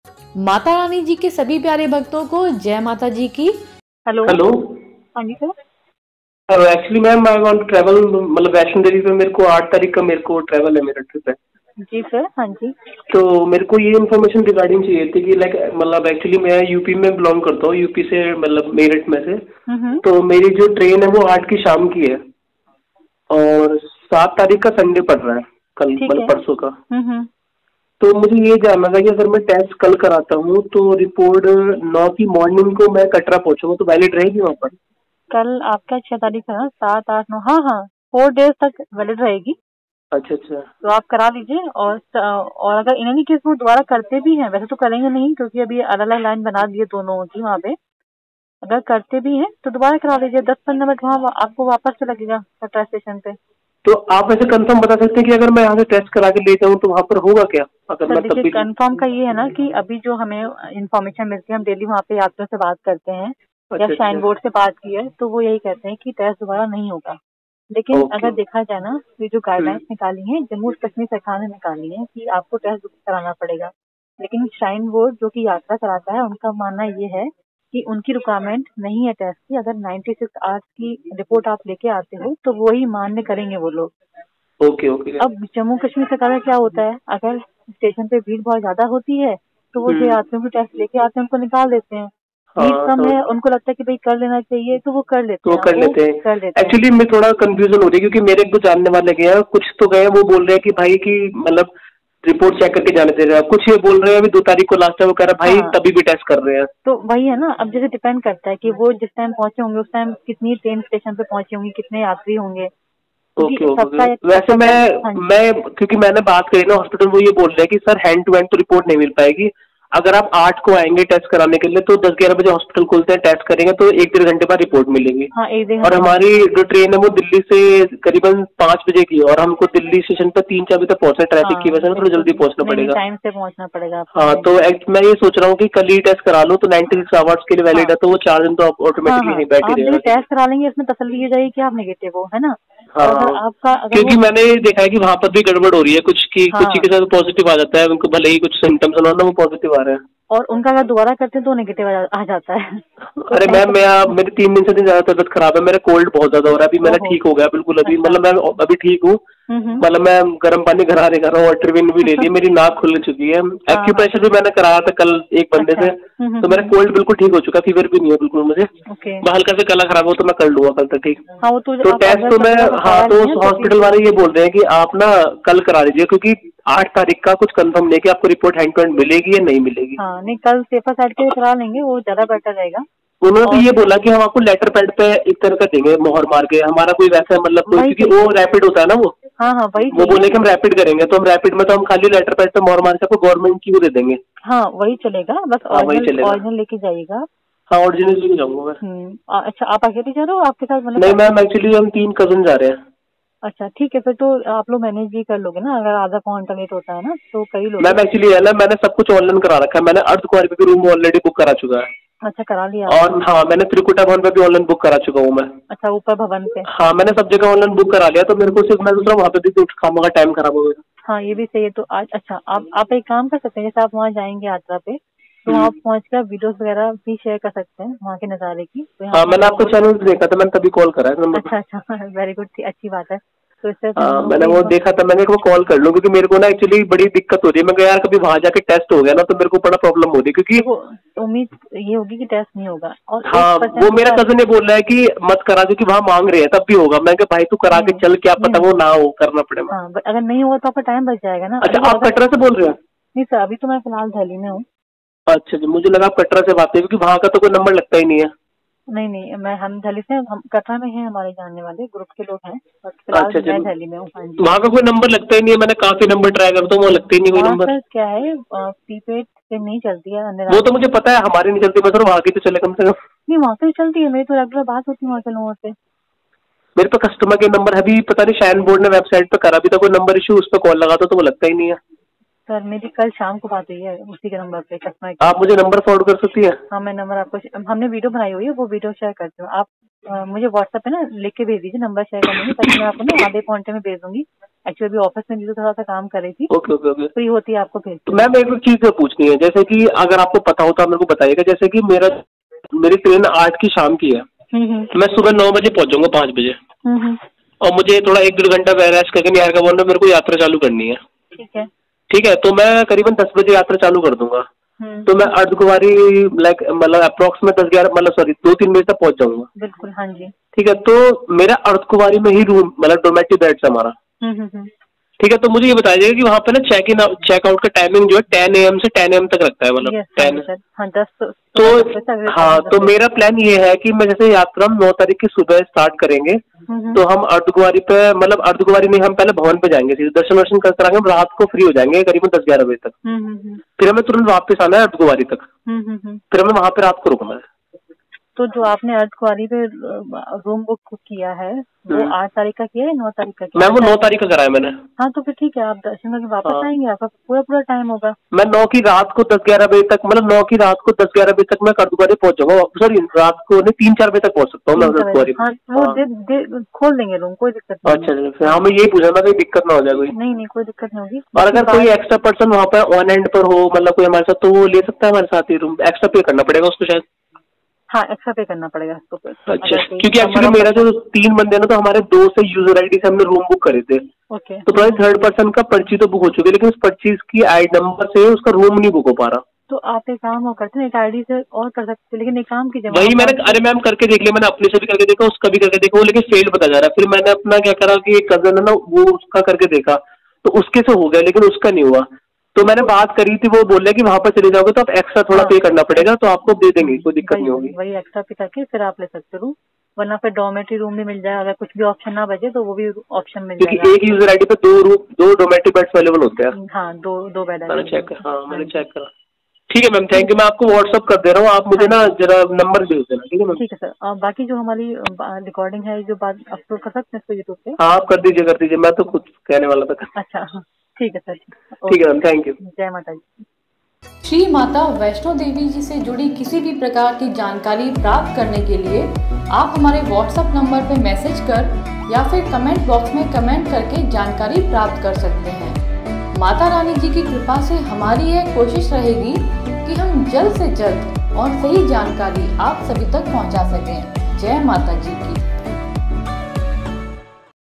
माता रानी जी के सभी प्यारे भक्तों को जय माता जी की। हेलो। हेलो। हाँ जी sir. Actually ma'am I want to travel, मतलब वैष्णो देवी पे मेरे को 8 तारीख का मेरे को ट्रैवल है, मेरा ट्रिप है। जी सर। हाँ जी। तो मेरे को ये इन्फॉर्मेशन रिगार्डिंग चाहिए थी कि लाइक मतलब एक्चुअली मैं यूपी में बिलोंग करता हूँ, यूपी से मतलब मेरठ में से। तो मेरी जो ट्रेन है वो 8 की शाम की है और 7 तारीख का संडे पड़ रहा है, कल ठीक मतलब है। परसों का। तो मुझे ये जानना था कि अगर मैं टेस्ट कल कराता हूँ तो रिपोर्ट 9 की मॉर्निंग को मैं कटरा पहुंचूंगा तो वैलिड रहेगी वहाँ पर? कल आपका 6 तारीख है ना, 7, 8, 9, हाँ हाँ, 4 डेज तक वैलिड रहेगी। अच्छा अच्छा। तो आप करा लीजिए। और अगर इन एनी केस वो दोबारा करते भी हैं, वैसे तो करेंगे नहीं क्योंकि अभी अलग अलग लाइन बना दी है दोनों की वहाँ पे। अगर करते भी हैं तो दोबारा करा लीजिए, 10-15 मिनट वहाँ आपको वापस से लगेगा कटरा स्टेशन पे। तो आप ऐसे कंफर्म बता सकते हैं कि अगर मैं यहाँ से टेस्ट करा के ले जाऊँ तो वहाँ पर होगा क्या, अगर सर मैं तब देखिए, भी? कंफर्म का ये है ना कि अभी जो हमें इन्फॉर्मेशन मिलती है, हम डेली वहाँ पे यात्रियों से बात करते हैं या अच्छा शाइन अच्छा। बोर्ड से बात की है, तो वो यही कहते हैं कि टेस्ट दोबारा नहीं होगा। लेकिन ओके। अगर देखा जाए ना, ये जो गाइडलाइंस निकाली है जम्मू कश्मीर सरकार ने निकाली है कि आपको टेस्ट कराना पड़ेगा। लेकिन श्राइन बोर्ड जो कि यात्रा कराता है, उनका मानना ये है कि उनकी रिक्वायरमेंट नहीं है टेस्ट की। अगर 96 आवर्स की रिपोर्ट आप लेके आते हो तो वही मान्य करेंगे वो लोग। Okay okay. अब जम्मू कश्मीर सरकार का क्या होता है, अगर स्टेशन पे भीड़ बहुत ज्यादा होती है तो वो जो यात्रियों की टेस्ट लेके आते हैं उनको निकाल देते हैं। भीड़ हाँ कम समझ। है, उनको लगता है कि भाई कर लेना चाहिए तो वो कर तो लेते वो हैं, कर वो लेते हैं। कर लेते हैं। एक्चुअली मैं थोड़ा कंफ्यूजन हो रही है क्योंकि मेरे एक दो जानने वाले गए हैं, कुछ तो गए हैं वो बोल रहे हैं कि भाई की मतलब रिपोर्ट चेक करके जाने दे रहे हैं, कुछ ये बोल रहे हैं अभी 2 तारीख को लास्ट है, वो कह रहा है भाई हाँ, तभी भी टेस्ट कर रहे हैं। तो वही है ना, अब जैसे डिपेंड करता है कि वो जिस टाइम पहुंचे होंगे उस टाइम कितनी ट्रेन स्टेशन पे पहुंची होंगी, कितने यात्री होंगे, क्योंकि ओके ओके। सबका वैसे सबका हाँ जी। मैं क्योंकि मैंने बात करी ना हॉस्पिटल, वो ये बोल रहे हैं कि सर हैंड टू हैंड तो रिपोर्ट नहीं मिल पाएगी। अगर आप 8 को आएंगे टेस्ट कराने के लिए तो 10-11 बजे हॉस्पिटल खोलते हैं, टेस्ट करेंगे तो 1-1.5 घंटे बाद रिपोर्ट मिलेगी। हाँ, एक डेढ़ और घंटे में। हमारी जो ट्रेन है वो दिल्ली से करीबन 5 बजे की है और हमको दिल्ली स्टेशन पर 3-4 बजे तक पहुंचना है, ट्रैफिक की हाँ वजह से थोड़ा बिल्कुल, जल्दी पहुंचना नहीं नहीं, पड़ेगा। टाइम से पहुंचना पड़ेगा आपको। हाँ हाँ तो जी। मैं ये सोच रहा हूँ कि कल ही टेस्ट करा लूँ तो 96 आवर्स के लिए हाँ वैलिड है, तो वो 4 दिन तो हाँ ऑटोमेटिकली हाँ, नहीं बैठ ही आप देखिए रहेगा। टेस्ट करा लेंगे, इसमें तसल्ली ये जाएगी कि आप नेगेटिव हो, है ना। हाँ और अगर हाँ। आपका अगर वो क्योंकि मैंने देखा है कि वहां पर भी गड़बड़ हो रही है कुछ, की कुछ हाँ, के साथ पॉजिटिव आ जाता है, उनको भले ही कुछ सिम्टम्स ना वो पॉजिटिव आ रहे हैं। और उनका अगर दोबारा करते हैं तो नेगेटिव आ जाता है। तो अरे मैम ऐसा। मैं मेरे 3 दिन से ज्यादा तबियत खराब है, मेरा कोल्ड बहुत ज्यादा हो रहा है, अभी मैंने ओहो। ठीक हो गया बिल्कुल, अभी अच्छा। मतलब मैं अभी ठीक हूँ। हम्म। मतलब मैं गर्म पानी घरारे कर रहा हूँ, वाटरविन भी ले ली, मेरी नाक खुल चुकी है। हाँ हाँ। एक्यूप्रेशर भी मैंने कराया था कल एक बंदे अच्छा। से, तो मेरा कोल्ड बिल्कुल ठीक हो चुका, फीवर भी नहीं है बिल्कुल मुझे। ओके। मैं हल्का से गला खराब हो तो मैं कर लूंगा कल तक ठीक। हाँ, वो तो तो आप टेस्ट अगर तो मैं, कटरा का हाँ करा तो लिए हैं तो हॉस्पिटल फिर। वाले ये बोल रहे हैं कि आप ना कल करा लीजिए क्योंकि 8 तारीख का कुछ कंफर्म नहीं कि आपको रिपोर्ट हैंड टू हैंड मिलेगी या नहीं मिलेगी। हाँ नहीं, कल सेफर साइड के लिए करा लेंगे, वो ज्यादा बेटर रहेगा। उन्होंने तो और ये बोला कि हम आपको लेटर पैड पे एक तरह का देंगे मोहर मार के, हमारा कोई वैसा मतलब कोई, वही क्योंकि चाहिए। वो रैपिड होता है ना वो। हाँ हाँ, वही वो चाहिए। बोले कि हम रैपिड करेंगे तो हम रैपिड में तो हम खाली लेटर पैड पे मोहर मार के आपको गवर्नमेंट की वो दे देंगे। हाँ वही चलेगा, बस हाँ वही ओरिजिनल चलेगा। ओरिजिनल लेके जाइएगा। हाँ ओरिजिनल लेके जाऊंगा मैं। अच्छा, आप अकेले जा रहे हो, आपके साथ मतलब नहीं फैमिली? मैम, एक्चुअली हम 3 कजन जा रहे हैं। अच्छा ठीक है, फिर तो आप लोग मैनेज भी कर लोगे ना, अगर आधा पौन घंटा लेट होता है ना तो कर ही लोगे। मैम एक्चुअली है ना, मैंने सब कुछ ऑनलाइन करा रखा है, मैंने अर्ध कुंवारी पे भी रूम ऑलरेडी बुक करा चुका है। अच्छा, करा लिया और आपने? हाँ मैंने त्रिकुटा भवन पे भी ऑनलाइन बुक करा चुका हूँ मैं। अच्छा, ऊपर भवन पे। हाँ मैंने सब जगह ऑनलाइन बुक करा लिया, तो मेरे को सिर्फ मैं सोच रहा हूँ वहाँ पे भी कुछ खामा का टाइम खराब हो गया। हाँ ये भी सही है। तो आज अच्छा, आप एक काम कर सकते हैं, जैसे आप वहाँ जाएंगे यात्रा पे तो हम्म। वहाँ पहुँचकर वीडियोस वगैरह भी शेयर कर सकते हैं वहाँ के नज़ारे की, तो यहाँ हाँ पे हम मैंने लोग आपका वो। चैनल देखा था, मैंने तभी कॉल करा है नंबर पे। अच्छा अच्छा, वेरी गुड, अच्छी बात है। तो इस तरह से हम हाँ लोग मैंने भी वो देखा था, मैंने वो कॉल कर लूँ क्योंकि मेरे को ना एक्चुअली बड़ी दिक्कत हो रही है, मैं यार कभी वहां जाके टेस्ट हो गया ना तो मेरे को बड़ा प्रॉब्लम हो रही है क्योंकि। देखो, उम्मीद ये होगी कि टेस्ट नहीं होगा, और हाँ वो 1% मेरा का। कजन ये बोल रहा है कि मत करा क्योंकि वहां मांग रहे हैं तब भी होगा, मैं कहा भाई तू करा नहीं के चल, क्या नहीं पता नहीं। वो ना हो, करना पड़े मैं। हाँ, अगर नहीं होगा तो आपका टाइम बच जाएगा ना। अच्छा देखो आप अगर। कटरा से बोल रहे हैं? नहीं सर, अभी तो मैं फिलहाल दिल्ली में हूँ। अच्छा जी, मुझे लगा आप कटरा से बात है क्योंकि वहां का तो कोई नंबर लगता ही नहीं है। नहीं नहीं, हम दिल्ली से, हम कटरा में हैं, हमारे जानने वाले ग्रुप के लोग हैं, बट फिलहाल अच्छा अच्छा। मैं दिल्ली में हूँ। हाँ जी। वहां का कोई नंबर लगता ही नहीं है, मैंने काफी नंबर ट्राई करता हूँ, वो लगता ही नहीं कोई वहाँ नंबर। सर क्या है, प्रीपेड सिम नहीं चलती है वो तो राज्य में। मुझे पता है, हमारी नहीं चलती, मैं सर वहां की तो चले कम से कम। नहीं, वहाँ से चलती है, मेरी तो रेगुलर बात होती है वहाँ के लोगों से। मेरे पे कस्टमर के नंबर अभी पता नहीं, शाइन बोर्ड ने वेबसाइट पे करा भी था कोई नंबर इशू, उस पर कॉल लगा था तो वो लगता ही नहीं है। सर मेरी कल शाम को बात हुई है उसी के नंबर पे, कस्टमर के। आप मुझे नंबर फॉरवर्ड कर सकती है? हाँ, मैं नंबर आपको, हमने वीडियो बनाई हुई है, वो वीडियो शेयर करती हूँ। आप मुझे व्हाट्सएप पे ना लिख के भेज दीजिए नंबर शेयर करने की, ताकि मैं आपको ना आधे घंटे में भेज दूंगी। एक्चुअली अभी ऑफिस में भी तो थोड़ा सा काम कर रही थी। Okay okay okay. फ्री होती है आपको भेज। तो मैम एक चीज पूछनी है, जैसे कि अगर आपको पता हो तो आप मेरे को बताइएगा। जैसे कि मेरी ट्रेन 8 की शाम की है, मैं सुबह 9 बजे पहुंच जाऊंगा 5 बजे, और मुझे थोड़ा 1-1.5 घंटा रेस्ट करके निहार का बोल मेरे को यात्रा चालू करनी है। ठीक है, तो मैं करीबन 10 बजे यात्रा चालू कर दूंगा। तो मैं अर्धकुंवारी मतलब अप्रोक्स में 2-3 बजे तक पहुंच जाऊंगा। बिल्कुल, हाँ जी। ठीक है, तो मेरा अर्धकुंवारी में ही रूम मतलब डोमेस्टिक बेड्स है हमारा। ठीक है, तो मुझे ये बताइएगा कि वहाँ पे ना चेकआउट का टाइमिंग जो है 10 AM से 10 AM तक रखता है, मतलब 10। हाँ, 10 तो मेरा प्लान ये है कि मैं जैसे यात्रा 9 तारीख की सुबह स्टार्ट करेंगे, तो हम अर्धकुंवारी पे मतलब अर्धकुंवारी में हम पहले भवन पे जाएंगे, दर्शन वर्शन कर कराएंगे, हम रात को फ्री हो जाएंगे करीबन 10-11 बजे तक। फिर हमें तुरंत वापस आना है अर्धकुंवारी तक। फिर हमें वहाँ पे रात को रुकना है। तो जो आपने अर्धकुंवारी पे रूम बुक किया है वो 8 तारीख का किया है, 9 तारीख का किया? मैम वो 9 तारीख का कराया मैंने। हाँ, तो फिर ठीक है, आप दर्शन करके वापस आएंगे, आपका पूरा टाइम होगा। मैं 9 की रात को 10-11 बजे तक, मतलब 9 की रात को 10-11 बजे तक मैं अर्धकुंवारी पहुंच जाऊंगा। सॉरी, रात को नहीं 3-4 बजे तक पहुंच सकता हूँ मैं अर्धकुंवारी। हाँ, वो खोल देंगे रूम, कोई दिक्कत नहीं। अच्छा, हाँ मैं यही पूछा था, कोई दिक्कत ना हो जाए कोई। नहीं, कोई दिक्कत नहीं होगी। और अगर कोई एक्स्ट्रा पर्सन वहाँ पे ऑन एंड पर हो, मतलब कोई हमारे साथ, तो वो ले सकता है हमारे साथ ही रूम, एक्स्ट्रा पे करना पड़ेगा उसको शायद? हाँ, एक्स्ट्रा पे करना पड़ेगा उसको। अच्छा, क्योंकि एक्चुअली मेरा जो 3 बंदे ना, तो हमारे 2 से यूजर आईडी से हमने रूम बुक करे थे। ओके। तो प्राइस थर्ड पर्सन का पर्ची तो बुक हो चुकी है, लेकिन उस पर्ची की आईडी नंबर से उसका रूम नहीं बुक हो पा रहा। तो आप एक काम करते हैं, एक आईडी से और कर सकते हैं, लेकिन एक काम कीजिए। वही मैंने, अरे मैम करके देख लिया मैंने, अपने से भी करके देखा, उसका भी करके देखा, वो लेकिन फेल बता जा रहा है। फिर मैंने अपना क्या करा कि एक कजन है ना, वो उसका करके देखा, तो उसके से हो गया, लेकिन उसका नहीं हुआ। तो मैंने बात करी थी, वो बोल रहे कि वहाँ पर चले जाओगे तो आप एक्स्ट्रा थोड़ा पे करना पड़ेगा, तो आपको दे देंगे, कोई दिक्कत नहीं होगी। वही एक्स्ट्रा पे करके फिर आप ले सकते हो, वरना फिर डॉर्मेटरी रूम भी मिल जाए। अगर कुछ भी ऑप्शन ना बचे तो वो भी ऑप्शन मिल जाएगा, क्योंकि एक यूजर आईडी पे 2 डोमेस्टिक बेड्स अवेलेबल होते हैं। हाँ, दो बेड। मैंने चेक करा। ठीक है मैम, थैंक यू। मैं आपको व्हाट्सअप कर दे रहा हूँ, आप मुझे ना जरा नंबर भेज देना। ठीक है मैम? ठीक है सर। बाकी जो हमारी रिकॉर्डिंग है, जो बात अपलोड कर सकते हैं इसको यूट्यूब पे? हाँ, आप कर दीजिए, मैं तो खुद कहने वाला था। अच्छा, ठीक है सर। ठीक है मैम, थैंक यू। जय माता जी। श्री माता वैष्णो देवी जी से जुड़ी किसी भी प्रकार की जानकारी प्राप्त करने के लिए आप हमारे व्हाट्सएप नंबर पर मैसेज कर या फिर कमेंट बॉक्स में कमेंट करके जानकारी प्राप्त कर सकते हैं। माता रानी जी की कृपा से हमारी यह कोशिश रहेगी कि हम जल्द से जल्द और सही जानकारी आप सभी तक पहुंचा सकें। जय माता जी की।